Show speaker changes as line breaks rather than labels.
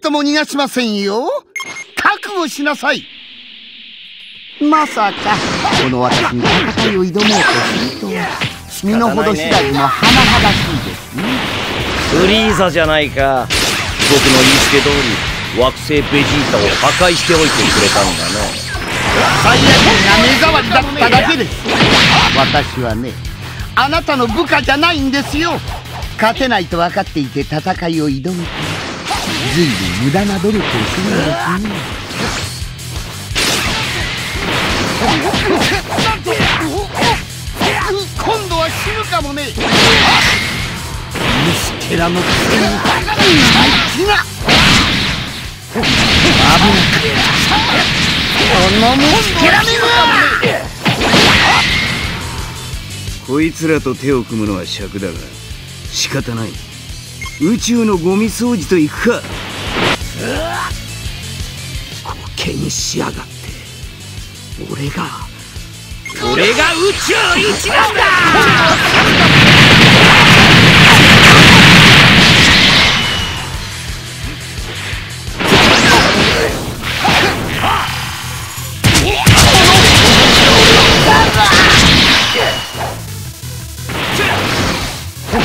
とも逃がしませんよ。覚悟しなさい。まさかこの私に戦いを挑もうとするとは身の程知らずも甚だしいですね。
フリーザじゃないか。僕の言いつけ通り惑星ベジータを破壊しておいてくれたんだな。
サイヤ人が目障りだっただけです。私はね、あなたの部下じゃないんですよ。勝てないと分かっていて戦いを挑むと随分無駄な努力をするんですね。今度は死ぬかもね。虫けらのくせに大気が危なくこの虫けらめが
こいつらと手を組むのは尺だが仕方ない。宇宙のゴミ掃除といくか。
コケにしやがって。俺が
宇宙一なんだ。